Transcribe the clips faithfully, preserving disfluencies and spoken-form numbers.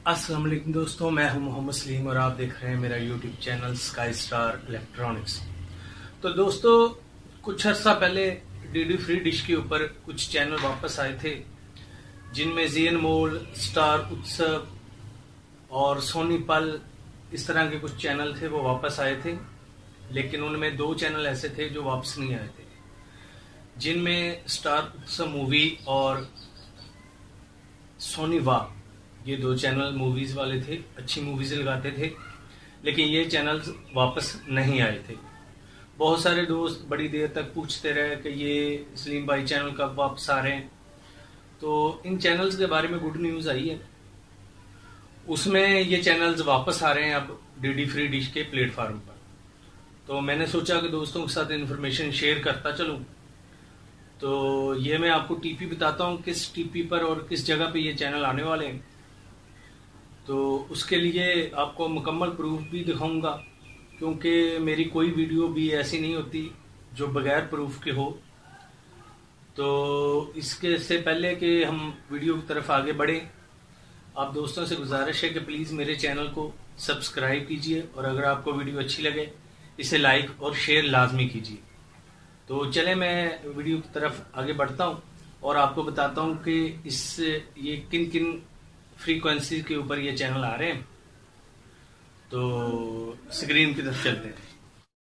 अस्सलाम वालेकुम दोस्तों, मैं हूं मोहम्मद सलीम और आप देख रहे हैं मेरा YouTube channel Sky Star Electronics. तो दोस्तों, कुछ अर्सा पहले डीडी फ्री डिश के ऊपर कुछ चैनल वापस आए थे, जिनमें जी अनमोल, स्टार उत्सव और सोनी पल, इस तरह के कुछ चैनल थे वो वापस आए थे। लेकिन उनमें दो चैनल ऐसे थे जो वापस नहीं आए थे, जिनमें स्टार उत्सव मूवी और सोनी वाह, ये दो चैनल मूवीज वाले थे, अच्छी मूवीज लगाते थे। लेकिन ये चैनल्स वापस नहीं आए थे। बहुत सारे दोस्त बड़ी देर तक पूछते रहे कि ये सलीम भाई चैनल कब वापस आ रहे हैं। तो इन चैनल्स के बारे में गुड न्यूज़ आई है, उसमें ये चैनल्स वापस आ रहे हैं अब डीडी फ्री डिश के प्लेटफॉर्म पर। तो मैंने सोचा कि दोस्तों के साथ इन्फॉर्मेशन शेयर करता चलूं। तो ये मैं आपको टीपी बताता हूँ, किस टीपी पर और किस जगह पे ये चैनल आने वाले हैं। तो उसके लिए आपको मुकम्मल प्रूफ भी दिखाऊंगा, क्योंकि मेरी कोई वीडियो भी ऐसी नहीं होती जो बगैर प्रूफ के हो। तो इसके से पहले कि हम वीडियो की तरफ आगे बढ़ें, आप दोस्तों से गुजारिश है कि प्लीज़ मेरे चैनल को सब्सक्राइब कीजिए और अगर आपको वीडियो अच्छी लगे इसे लाइक और शेयर लाजमी कीजिए। तो चले मैं वीडियो की तरफ आगे बढ़ता हूँ और आपको बताता हूँ कि इस ये किन किन फ्रीक्वेंसी के ऊपर ये चैनल आ रहे हैं। तो स्क्रीन की तरफ चलते हैं।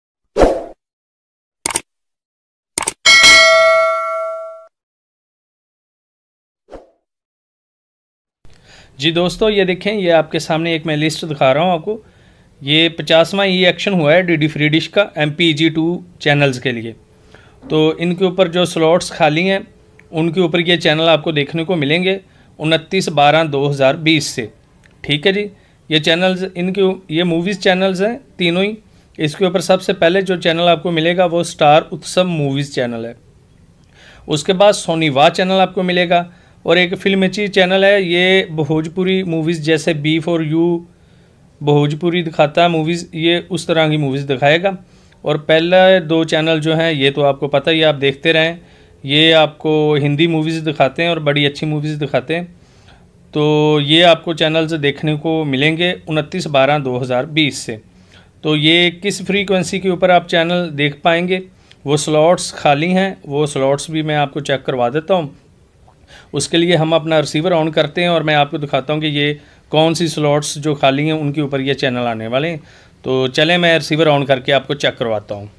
जी दोस्तों, ये देखें, ये आपके सामने एक मैं लिस्ट दिखा रहा हूँ आपको। ये पचासवां ई एक्शन हुआ है डीडी फ्री डिश का M P G two channels के लिए। तो इनके ऊपर जो स्लॉट्स खाली हैं उनके ऊपर ये चैनल आपको देखने को मिलेंगे उनतीस बारह दो हज़ार बीस से। ठीक है जी, ये चैनल्स इनके ये मूवीज़ चैनल्स हैं तीनों ही। इसके ऊपर सबसे पहले जो चैनल आपको मिलेगा वो स्टार उत्सव मूवीज़ चैनल है। उसके बाद सोनी वाह चैनल आपको मिलेगा और एक फिल्मची चैनल है, ये भोजपुरी मूवीज़ जैसे बी फॉर यू भोजपुरी दिखाता है मूवीज़, ये उस तरह की मूवीज़ दिखाएगा। और पहले दो चैनल जो हैं ये तो आपको पता ही, आप देखते रहें, ये आपको हिंदी मूवीज़ दिखाते हैं और बड़ी अच्छी मूवीज़ दिखाते हैं। तो ये आपको चैनल्स देखने को मिलेंगे उनतीस बारह दो हज़ार बीस से। तो ये किस फ्रीक्वेंसी के ऊपर आप चैनल देख पाएंगे, वो स्लॉट्स खाली हैं, वो स्लॉट्स भी मैं आपको चेक करवा देता हूँ। उसके लिए हम अपना रिसीवर ऑन करते हैं और मैं आपको दिखाता हूँ कि ये कौन सी स्लॉट्स जो खाली हैं उनके ऊपर ये चैनल आने वाले हैं। तो चलें मैं रिसीवर ऑन करके आपको चेक करवाता हूँ।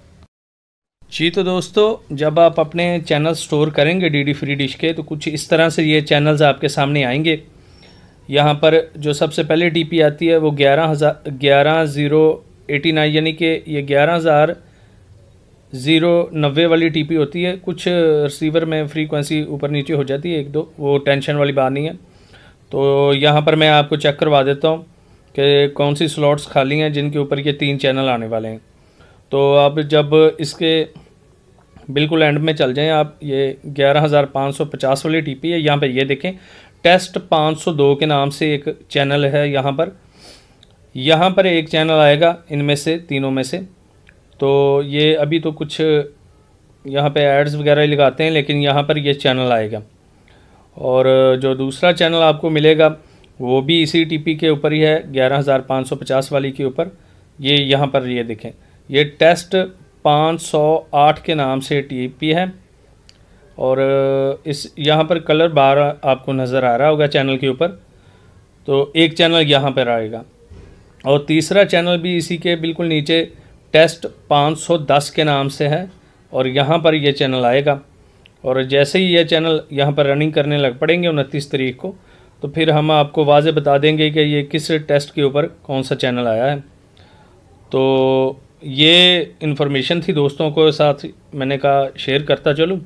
जी तो दोस्तों, जब आप अपने चैनल स्टोर करेंगे डीडी फ्री डिश के, तो कुछ इस तरह से ये चैनल्स आपके सामने आएंगे। यहाँ पर जो सबसे पहले टीपी आती है वो ग्यारह हज़ार ग्यारह ज़ीरो एटी नाइन, यानी कि ये ग्यारह हज़ार ज़ीरो नब्बे वाली टीपी होती है। कुछ रिसीवर में फ्रीक्वेंसी ऊपर नीचे हो जाती है एक दो, वो टेंशन वाली बात नहीं है। तो यहाँ पर मैं आपको चेक करवा देता हूँ कि कौन सी स्लॉट्स खाली हैं जिनके ऊपर ये तीन चैनल आने वाले हैं। तो आप जब इसके बिल्कुल एंड में चल जाएं आप, ये ग्यारह हज़ार पाँच सौ पचास वाली टीपी है। यहाँ पे ये देखें, टेस्ट पाँच सौ दो के नाम से एक चैनल है। यहाँ पर यहाँ पर एक चैनल आएगा इनमें से, तीनों में से। तो ये अभी तो कुछ यहाँ पे एड्स वगैरह ही लगाते हैं, लेकिन यहाँ पर ये चैनल आएगा। और जो दूसरा चैनल आपको मिलेगा वो भी इसी टीपी के ऊपर ही है, ग्यारह हज़ार पाँच सौ पचास वाली के ऊपर। ये यहाँ पर ये देखें, ये टेस्ट पाँच सौ आठ के नाम से टीपी है। और इस यहाँ पर कलर बार आपको नज़र आ रहा होगा चैनल के ऊपर। तो एक चैनल यहाँ पर आएगा और तीसरा चैनल भी इसी के बिल्कुल नीचे टेस्ट पाँच सौ दस के नाम से है और यहाँ पर ये चैनल आएगा। और जैसे ही ये चैनल यहाँ पर रनिंग करने लग पड़ेंगे उनतीस तारीख को, तो फिर हम आपको वाज़े बता देंगे कि ये किस टेस्ट के ऊपर कौन सा चैनल आया है। तो ये इन्फॉर्मेशन थी दोस्तों को साथ मैंने कहा शेयर करता चलूँ।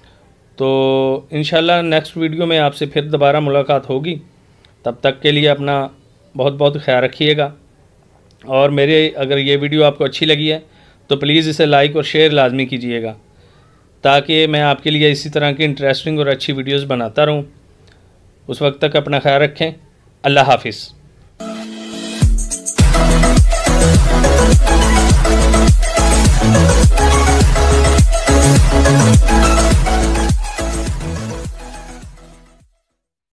तो इंशाल्लाह नेक्स्ट वीडियो में आपसे फिर दोबारा मुलाकात होगी। तब तक के लिए अपना बहुत बहुत ख्याल रखिएगा। और मेरे अगर ये वीडियो आपको अच्छी लगी है तो प्लीज़ इसे लाइक और शेयर लाजमी कीजिएगा, ताकि मैं आपके लिए इसी तरह की इंटरेस्टिंग और अच्छी वीडियोज़ बनाता रहूँ। उस वक्त तक अपना ख्याल रखें। अल्लाह हाफिज़।